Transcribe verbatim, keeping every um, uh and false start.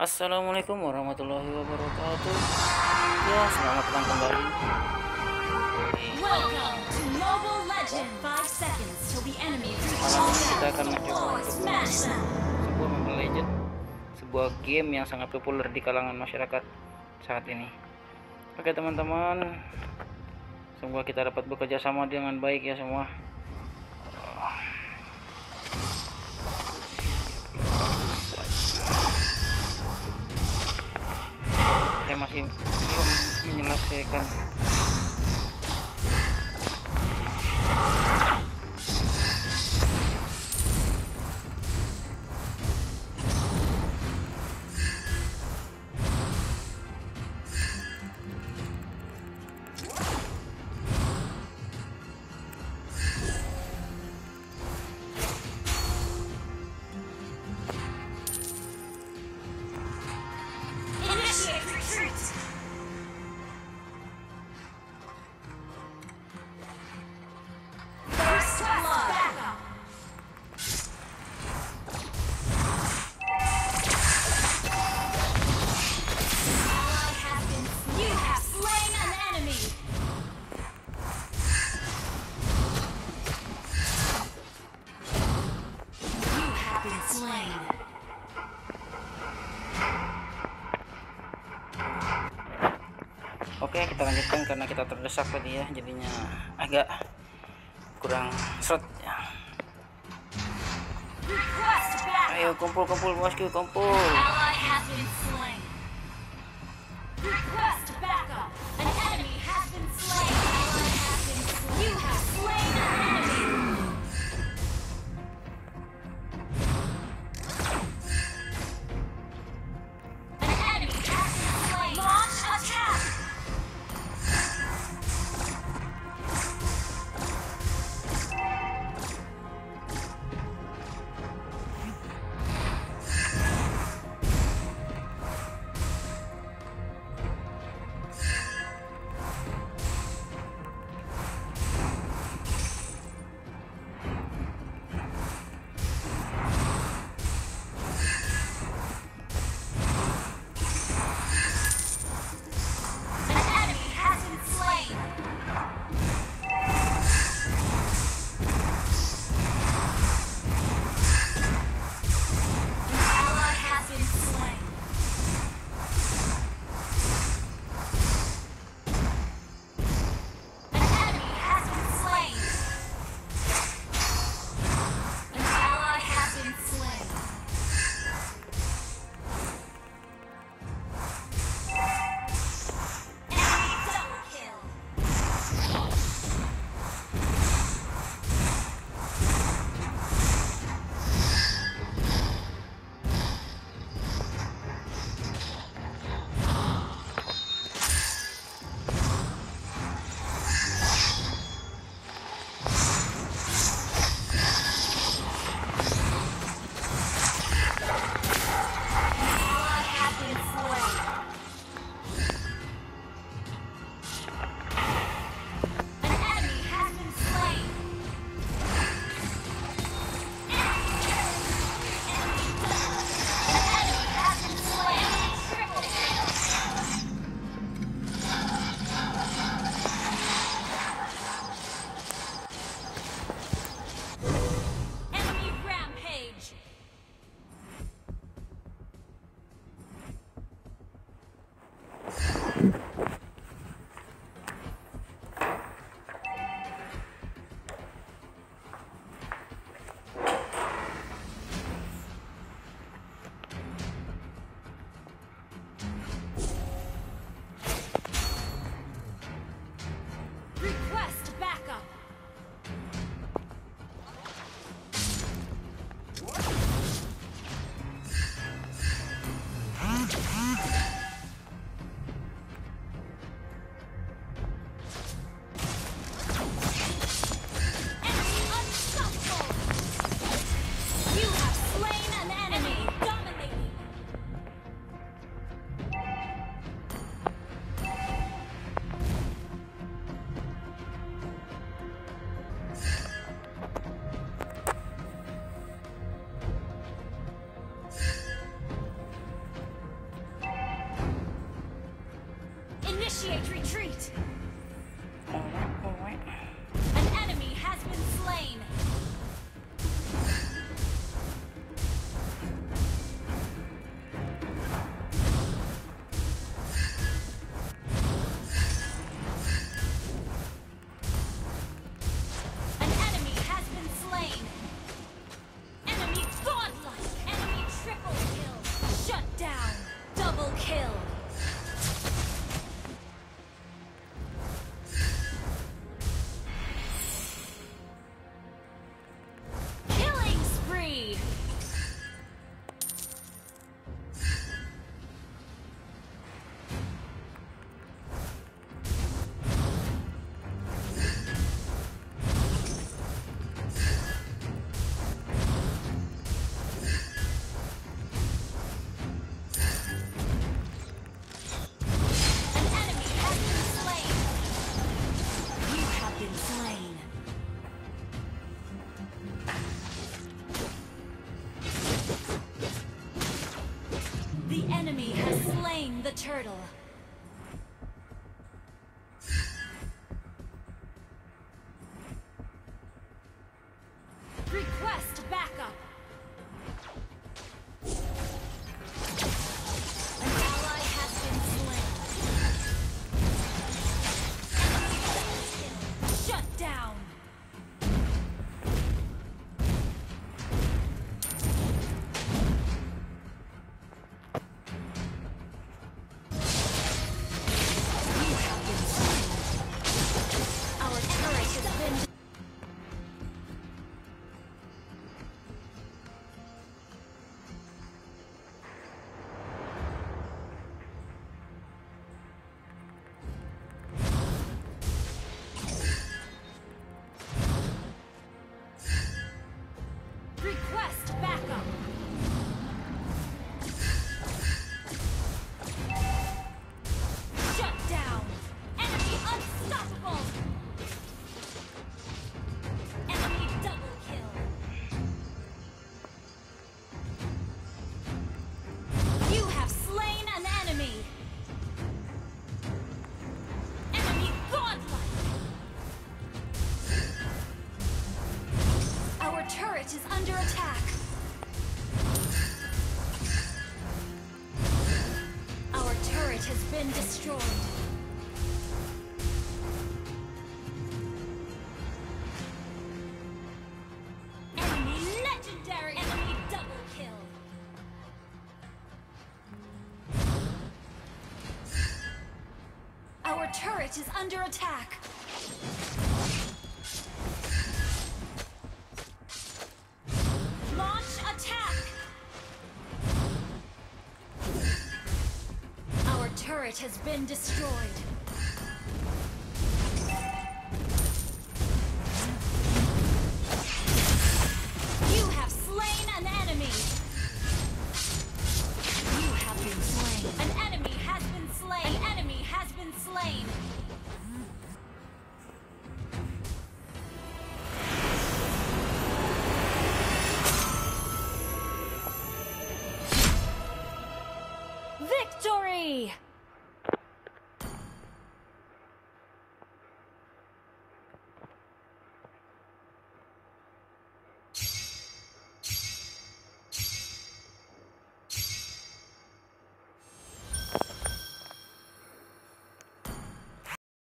Assalamualaikum warahmatullahi wabarakatuh. Ya, selamat datang kembali. Welcome to Mobile Legends. five seconds till the enemy Malam ini kita akan reaches mencoba all. untuk Smash them. sebuah Mobile Legends, sebuah game yang sangat populer di kalangan masyarakat saat ini. Oke teman-teman, semoga kita dapat bekerja sama dengan baik ya semua. Saya masih belum menyelesaikan Initiate retreat. First blood. Backup. Ally has been. You have slain an enemy. You have been slain. Oke, kita lanjutkan karena kita terdesak tadi ya, jadinya agak kurang seret ya. Request backup. Ayo kumpul-kumpul bosku, kumpul. Ally has been slain. Request backup. An enemy has been slain. Ally has been slain. You have slain an enemy. An enemy has been slain. Launch attack. Initiate retreat. Alright, alright. An enemy has been slain. An enemy has been slain. Enemy godlike. Enemy triple kill. Shut down. Double kill. Killing spree. An enemy has been slain. You have been slain. The enemy has slain the turtle. Request backup. An ally has been slain. Shut down. You have been slain. Our turret has been. Request backup. Shut down. Enemy unstoppable. Enemy double kill. You have slain an enemy. Enemy godlike. Our turret is under attack. Our turret has been destroyed. Enemy legendary. Enemy double kill. Our turret is under attack. Launch attack. Our turret has been destroyed. You have slain an enemy. You have been slain. An enemy has been slain. An enemy has been slain. Victory!